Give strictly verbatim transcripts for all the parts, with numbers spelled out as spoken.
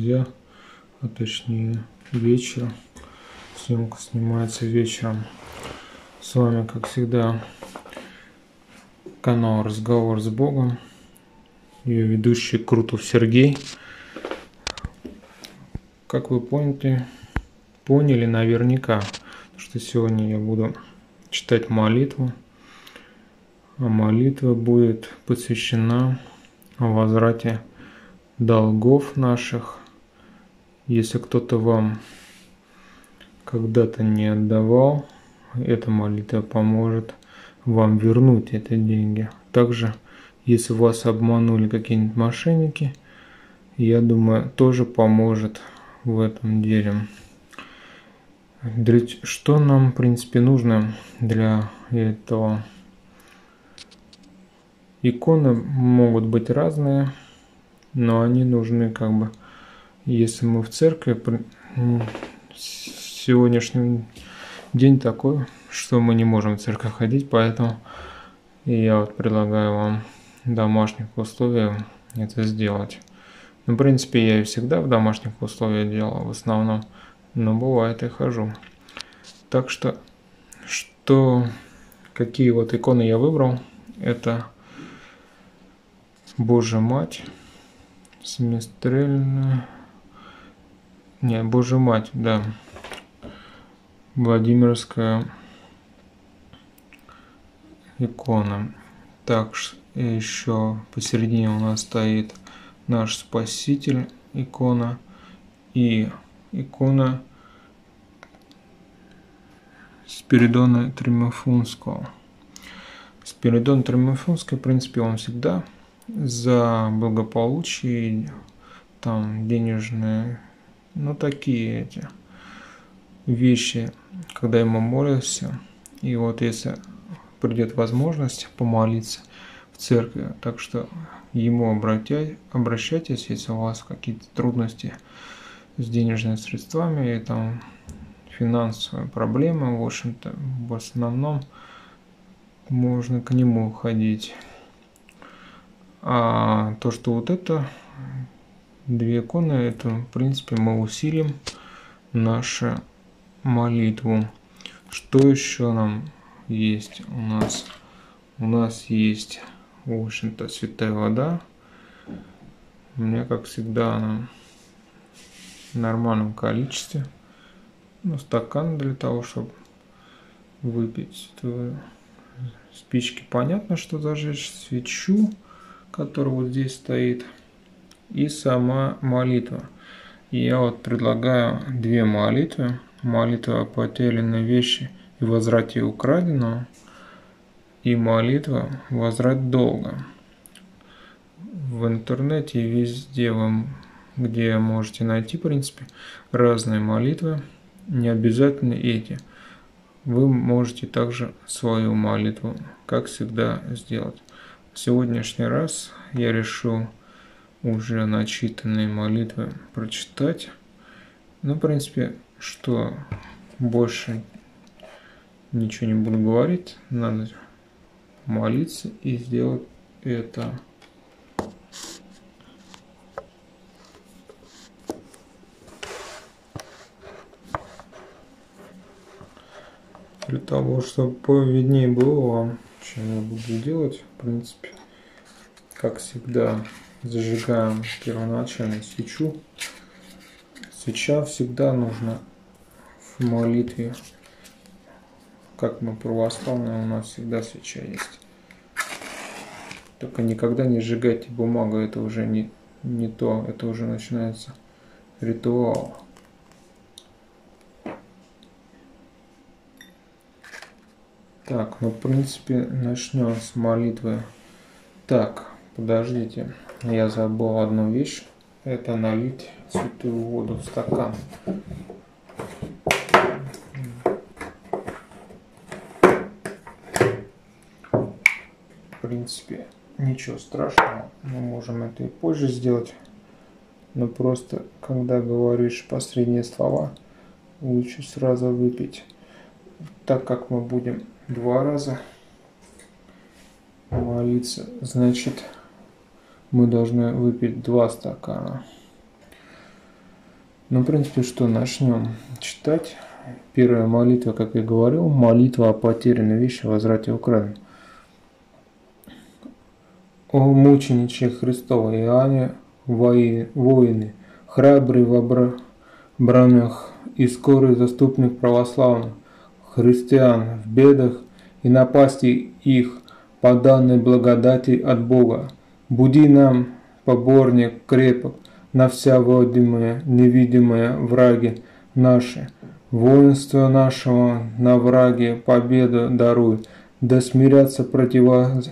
друзья, а точнее вечером. Съемка снимается вечером. С вами, как всегда, канал «Разговор с Богом». Ее ведущий Крутов Сергей. Как вы поняли, поняли наверняка, что сегодня я буду читать молитву. А молитва будет посвящена возврате долгов наших. Если кто-то вам когда-то не отдавал, эта молитва поможет вам вернуть эти деньги. Также, если вас обманули какие-нибудь мошенники, я думаю, тоже поможет в этом деле. Что нам, в принципе, нужно для этого? Иконы могут быть разные, но они нужны как бы, если мы в церкви, сегодняшний день такой, что мы не можем в церковь ходить, поэтому я вот предлагаю вам в домашних условиях это сделать. Ну, в принципе, я и всегда в домашних условиях делал, в основном, но бывает и хожу. Так что, что, какие вот иконы я выбрал, это Божья Мать, семистрельная, не, Божья Мать, да, Владимирская икона. Так, еще посередине у нас стоит наш Спаситель, икона, и икона Спиридона Триумфунского. Спиридон Триумфунский, в принципе, он всегда за благополучие, там денежные, ну такие эти вещи, когда ему молишься. И вот если придет возможность помолиться в церкви, так что ему обратя, обращайтесь, если у вас какие-то трудности с денежными средствами и там финансовые проблемы, в общем-то, в основном можно к нему ходить. А то, что вот это две иконы, это, в принципе, мы усилим нашу молитву. Что еще нам есть у нас? У нас есть, в общем-то, святая вода. У меня, как всегда, она в нормальном количестве. Ну, стакан для того, чтобы выпить. Спички, понятно, что зажечь, свечу, которая вот здесь стоит, и сама молитва. И я вот предлагаю две молитвы. Молитва о потерянной вещи и возврате украденного, и молитва возврат долга. В интернете везде вам, где можете найти, в принципе, разные молитвы, не обязательно эти. Вы можете также свою молитву, как всегда, сделать. В сегодняшний раз я решил уже начитанные молитвы прочитать. Ну, в принципе, что больше ничего не буду говорить, надо молиться и сделать это. Для того, чтобы повиднее было вам, что я буду делать, в принципе, как всегда, зажигаем первоначально свечу. Свеча всегда нужна в молитве. Как мы православные, у нас всегда свеча есть. Только никогда не сжигайте бумагу, это уже не, не то, это уже начинается ритуал. Так, ну в принципе начнем с молитвы. Так, подождите, я забыл одну вещь. Это налить святую воду в стакан. В принципе, ничего страшного. Мы можем это и позже сделать. Но просто, когда говоришь последние слова, лучше сразу выпить. Так как мы будем два раза молиться, значит, мы должны выпить два стакана. Ну, в принципе, что, начнем читать. Первая молитва, как я говорил, молитва о потерянной вещи, о возврате украденной. О мучениче Христова Иоанне, воины, храбрый в бранах и скорый заступник православных христиан в бедах и напасти их по данной благодати от Бога. Буди нам, поборник крепок, на вся водимое, невидимое враги наши. Воинство нашего на враге победу даруй, да смирятся противостоящие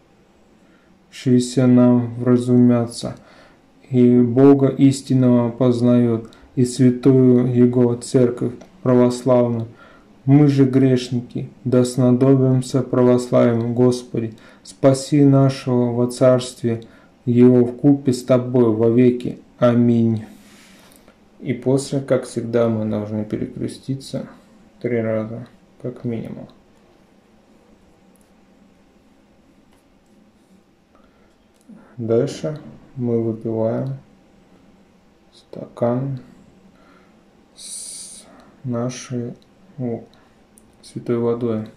нам вразумятся, и Бога истинного познают, и святую Его Церковь православную. Мы же грешники, да снадобимся православием, Господи, спаси нашего во Царстве Его вкупе с Тобой вовеки. Аминь. И после, как всегда, мы должны перекреститься три раза, как минимум. Дальше мы выпиваем стакан с нашей о, святой водой.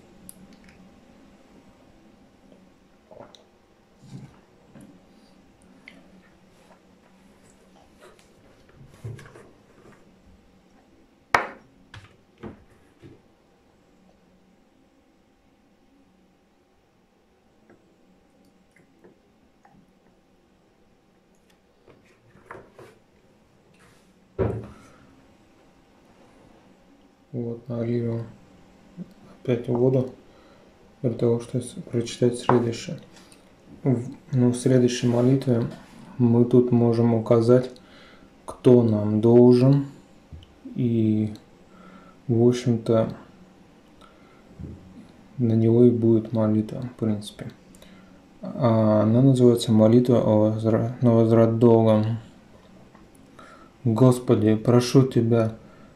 Вот, налью опять воду для того, чтобы прочитать следующее. В, ну, в следующей молитве мы тут можем указать, кто нам должен, и, в общем-то, на него и будет молитва, в принципе. А она называется молитва о возврат, на возврат долга. Господи, прошу Тебя,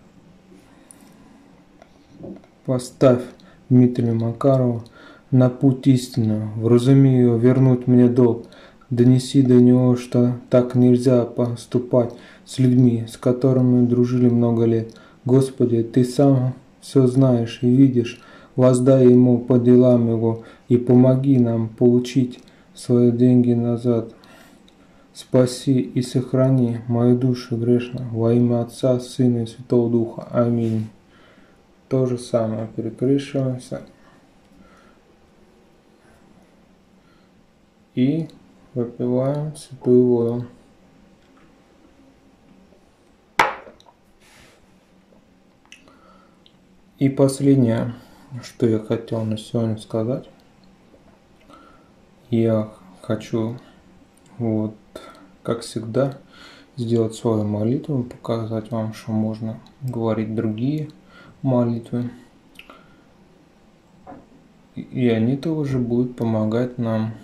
поставь Дмитрия Макарова на путь истинного, вразуми его вернуть мне долг, донеси до него, что так нельзя поступать с людьми, с которыми дружили много лет. Господи, Ты сам все знаешь и видишь, воздай ему по делам его и помоги нам получить свои деньги назад. Спаси и сохрани мою душу грешную во имя Отца, Сына и Святого Духа. Аминь. То же самое, перекрещиваемся и выпиваем святую воду. И последнее, что я хотел на сегодня сказать, я хочу, вот, как всегда, сделать свою молитву, показать вам, что можно говорить другие молитвы, и они тоже будут помогать нам.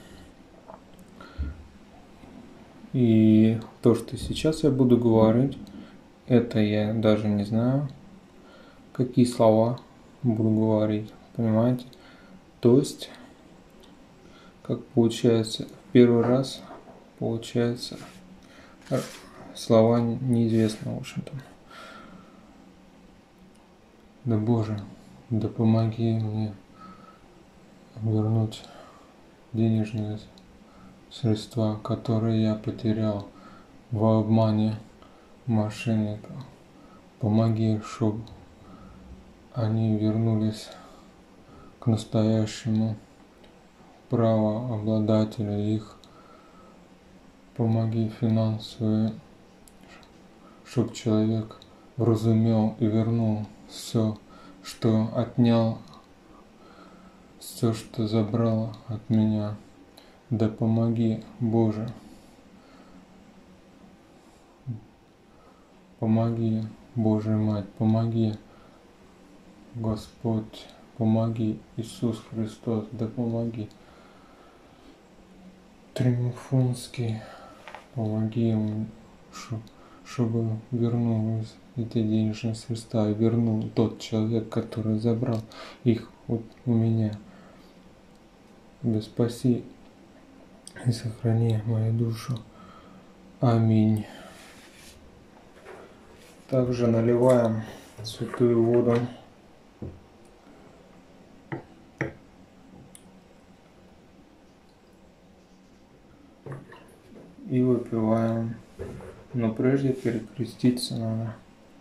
И то, что сейчас я буду говорить, это я даже не знаю, какие слова буду говорить, понимаете? То есть, как получается, в первый раз получается слова неизвестны, в общем-то. Да Боже, да помоги мне вернуть денежные средства, которые я потерял в обмане мошенников. Помоги, чтобы они вернулись к настоящему правообладателю их. Помоги финансово, чтобы человек вразумел и вернул все, что отнял, все, что забрал от меня. Да помоги, Боже, помоги, Божья Мать, помоги, Господь, помоги, Иисус Христос, да помоги, Триумфунский, помоги им, чтобы вернулись эти денежные средства и вернул тот человек, который забрал их у меня. Да спаси и сохрани мою душу. Аминь. Также наливаем святую воду. И выпиваем. Но прежде перекреститься надо.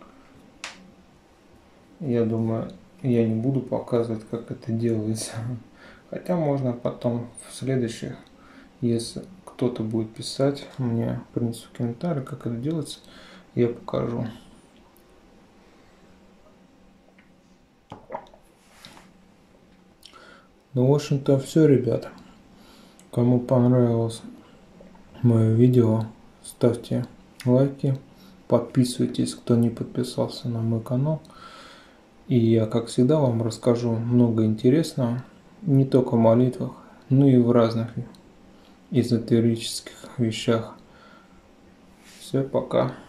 Я думаю, я не буду показывать, как это делается. Хотя можно потом в следующих, если кто-то будет писать мне, в принципе, комментарий, как это делается, я покажу. Ну, в общем-то, все, ребята. Кому понравилось мое видео, ставьте лайки, подписывайтесь, кто не подписался на мой канал. И я, как всегда, вам расскажу много интересного, не только в молитвах, но и в разных эзотерических вещах. Все, пока.